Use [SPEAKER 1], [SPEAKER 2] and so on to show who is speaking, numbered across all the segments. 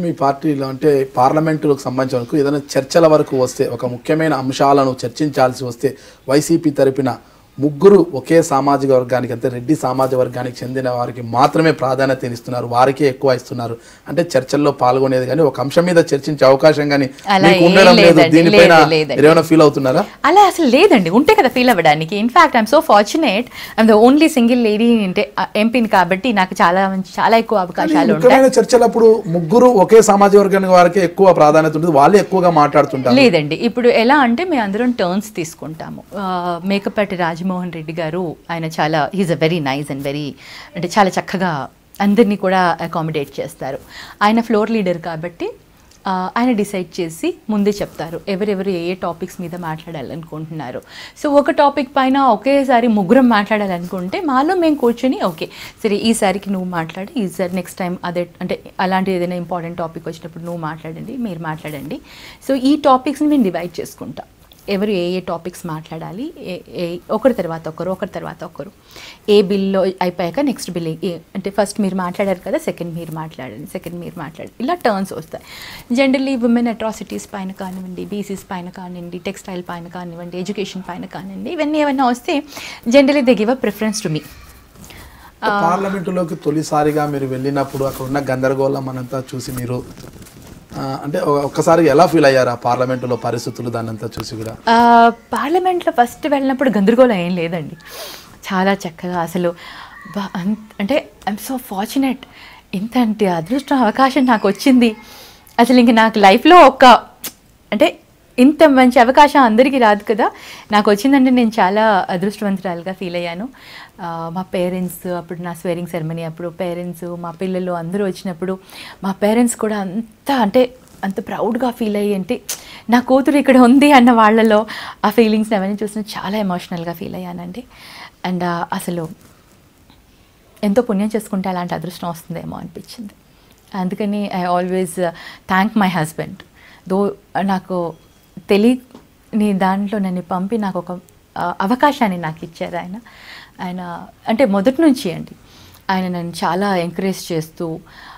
[SPEAKER 1] మీ పార్టీలో అంటే పార్లమెంటులకు సంబంధించిన వరకు ఏదైనా చర్చల వరకు వస్తే ఒక ముఖ్యమైన అంశాలను చర్చించాల్సి వస్తే వైసీపీ తరపున ముగ్గురు ఒకే సామాజిక వర్గానికి అంటే రెడ్డి సామాజిక వర్గానికి చెందిన వారికి మాత్రమే ప్రాధాన్యత ఇస్తున్నారు, వారికే ఎక్కువ ఇస్తున్నారు. అంటే చర్చల్లో పాల్గొనేది కానీ ఒక అంశం మీద చర్చించే అవకాశం కానీ మీకు ఉండడం లేదు. దీనిపైన ఏమైనా ఫీల్ అవుతున్నారా?
[SPEAKER 2] అలా అసలు లేదండి, ఉంటే కదా ఫీల్ అవ్వడానికి. In fact I'm so fortunate, I'm the only single lady అంటే ఎంపీని కాబట్టి నాకు చాలా ఎక్కువ అవకాశాలు ఉంటాయి.
[SPEAKER 1] చర్చలప్పుడు ముగ్గురు ఒకే సామాజిక వర్గానికి వారికి ఎక్కువ ప్రాధాన్యత ఉంటుంది, వాళ్ళే ఎక్కువగా మాట్లాడుతుంటారు.
[SPEAKER 2] లేదండి, ఇప్పుడు ఎలా అంటే మేము అందరం టర్న్స్ తీసుకుంటాము. మేకపాటి రాజమోహన్ రెడ్డి గారు ఆయన చాలా he's a very nice and very అంటే చాలా చక్కగా అందరినీ కూడా అకామిడేట్ చేస్తారు. ఆయన ఫ్లోర్ లీడర్ కాబట్టి ఆయన డిసైడ్ చేసి ముందే చెప్తారు ఎవరెవరు ఏ టాపిక్స్ మీద మాట్లాడాలనుకుంటున్నారు. సో ఒక టాపిక్ పైన ఒకేసారి ముగ్గురం మాట్లాడాలనుకుంటే మాలో మేము కూర్చొని ఓకే సరే ఈసారికి నువ్వు మాట్లాడి, ఈసారి నెక్స్ట్ టైం అదే అంటే అలాంటి ఏదైనా ఇంపార్టెంట్ టాపిక్ వచ్చినప్పుడు నువ్వు మాట్లాడండి, మీరు మాట్లాడండి. సో ఈ టాపిక్స్ని మేము డివైడ్ చేసుకుంటాం. ఎవరు ఏ టాపిక్స్ మాట్లాడాలి, ఒకరి తర్వాత ఒకరు. ఏ బిల్లో అయిపోయాక నెక్స్ట్ బిల్ అంటే ఫస్ట్ మీరు మాట్లాడారు కదా, సెకండ్ మీరు మాట్లాడండి, ఇలా టర్న్స్ వస్తాయి. జనరల్లీ ఉమెన్ అట్రాసిటీస్ పైన కానివ్వండి, బీసీస్ పైన కానివ్వండి, టెక్స్టైల్ పైన కానివ్వండి, ఎడ్యుకేషన్ పైన కానివ్వండి, ఇవన్నీ ఏమైనా వస్తే generally they give a preference to me.
[SPEAKER 1] పార్లమెంటులోకి తొలిసారిగా మీరు వెళ్ళినప్పుడు అక్కడ ఉన్న గందరగోళం అనంతా చూసి మీరు అంటే ఒక్కసారి ఎలా ఫీల్ అయ్యారు ఆ పార్లమెంటులో పరిస్థితులు దాన్నంతా చూసి? కూడా
[SPEAKER 2] పార్లమెంట్లో ఫస్ట్ వెళ్ళినప్పుడు గందరగోళం ఏం లేదండి, చాలా చక్కగా అసలు అంటే ఐఎమ్ సో ఫార్చునేట్, ఇంత అదృష్టం అవకాశం నాకు వచ్చింది. అసలు ఇంక నాకు లైఫ్లో అంటే ఇంత మంచి అవకాశం అందరికీ రాదు కదా, నాకు వచ్చిందంటే నేను చాలా అదృష్టవంతురాలుగా ఫీల్ అయ్యాను. మా పేరెంట్స్ అప్పుడు నా స్వేరింగ్ సెరమనీ అప్పుడు పేరెంట్స్, మా పిల్లలు అందరూ వచ్చినప్పుడు మా పేరెంట్స్ కూడా అంత ప్రౌడ్గా ఫీల్ అయ్యి, అంటే నా కూతురు ఇక్కడ ఉంది అన్న వాళ్ళలో ఆ ఫీలింగ్స్ అవన్నీ చూసిన చాలా ఎమోషనల్గా ఫీల్ అయ్యానండి. అండ్ అసలు ఎంతో పుణ్యం చేసుకుంటే అలాంటి అదృష్టం వస్తుందేమో అనిపించింది. అందుకని I always thank my husband. Though నాకు తెలియని దాంట్లో నన్ను పంపి నాకు ఒక అవకాశాన్ని నాకు ఇచ్చారు ఆయన అంటే మొదటి నుంచి అండి ఆయన నన్ను చాలా ఎంకరేజ్ చేస్తూ,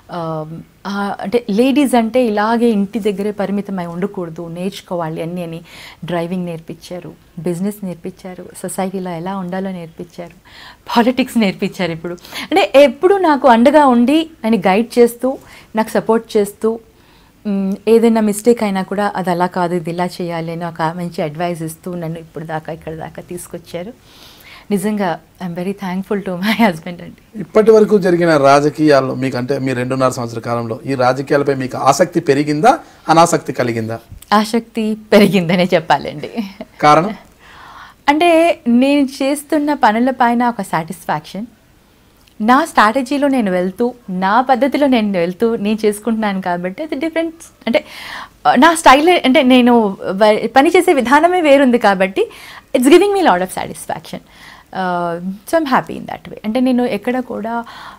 [SPEAKER 2] అంటే లేడీస్ అంటే ఇలాగే ఇంటి దగ్గరే పరిమితమై ఉండకూడదు, నేర్చుకోవాలి అన్నీ అని డ్రైవింగ్ నేర్పించారు, బిజినెస్ నేర్పించారు, సొసైటీలో ఎలా ఉండాలో నేర్పించారు, పాలిటిక్స్ నేర్పించారు. ఇప్పుడు అంటే ఎప్పుడు నాకు అండగా ఉండి ఆయన గైడ్ చేస్తూ, నాకు సపోర్ట్ చేస్తూ, ఏదైనా మిస్టేక్ అయినా కూడా అది అలా కాదు ఇది ఇలా చేయాలి అని ఒక మంచి అడ్వైస్ ఇస్తూ నన్ను ఇక్కడ దాకా తీసుకొచ్చారు. నిజంగా I'm very thankful to my husband అండి.
[SPEAKER 1] ఇప్పటి వరకు జరిగిన రాజకీయాల్లో మీకు అంటే మీ 2.5 సంవత్సరాల కాలంలో ఈ రాజకీయాలపై మీకు ఆసక్తి పెరిగిందా, అనాసక్తి కలిగిందా?
[SPEAKER 2] ఆసక్తి పెరిగిందనే చెప్పాలండి.
[SPEAKER 1] కారణం
[SPEAKER 2] అంటే నేను చేస్తున్న పనుల పైన ఒక సాటిస్ఫాక్షన్, నా స్ట్రాటజీలో నేను వెళ్తూ, నా పద్ధతిలో నేను చేసుకుంటున్నాను కాబట్టి అది డిఫరెంట్. అంటే నా స్టైల్ అంటే నేను పని చేసే విధానమే వేరుంది కాబట్టి it's giving me lot of satisfaction. So I'm happy in that way. అంటే నేను ఎక్కడ కూడా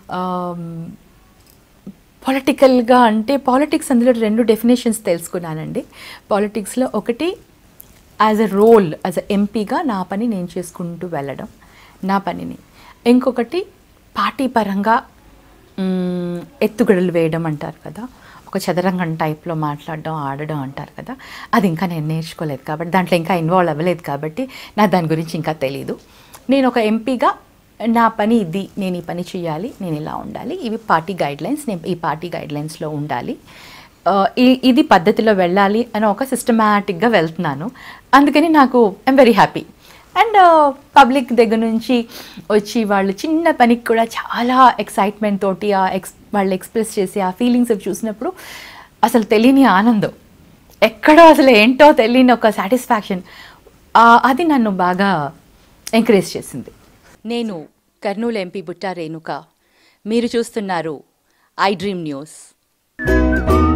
[SPEAKER 2] పొలిటికల్గా అంటే పాలిటిక్స్ అందులో 2 డెఫినేషన్స్ తెలుసుకున్నానండి. పాలిటిక్స్లో ఒకటి as a role, as a ఎంపీగా నా పని నేను చేసుకుంటూ వెళ్ళడం నా పనిని, ఇంకొకటి పార్టీ పరంగా ఎత్తుగడలు వేయడం అంటారు కదా, ఒక చదరంగం టైప్లో మాట్లాడడం ఆడడం అంటారు కదా, అది ఇంకా నేను నేర్చుకోలేదు కాబట్టి, దాంట్లో ఇంకా ఇన్వాల్వ్ అవ్వలేదు కాబట్టి నాకు దాని గురించి ఇంకా తెలీదు. నేను ఒక ఎంపీగా నా పని ఇది, నేను ఈ పని చేయాలి, నేను ఇలా ఉండాలి, ఇవి పార్టీ గైడ్లైన్స్, నేను ఈ పార్టీ గైడ్లైన్స్లో ఉండాలి, ఇది పద్ధతిలో వెళ్ళాలి అని ఒక సిస్టమాటిక్గా వెళ్తున్నాను. అందుకని నాకు I'm very happy. And public దగ్గర నుంచి వచ్చి వాళ్ళు చిన్న పనికి కూడా చాలా ఎక్సైట్మెంట్ తోటి వాళ్ళు ఎక్స్ప్రెస్ చేసి ఆ ఫీలింగ్స్ చూసినప్పుడు అసలు తెలియని ఆనందం, ఎక్కడో అసలు ఏంటో తెలియని ఒక సాటిస్ఫాక్షన్, అది నన్ను బాగా ఎంకరేజ్ చేసింది. నేను కర్నూలు ఎంపీ బుట్టా రేణుక, మీరు చూస్తున్నారు iDream న్యూస్.